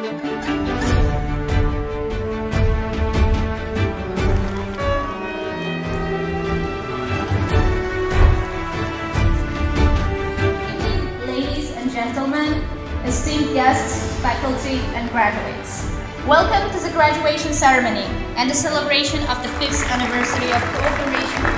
Gentlemen, esteemed guests, faculty, and graduates. Welcome to the graduation ceremony and the celebration of the 5th anniversary of cooperation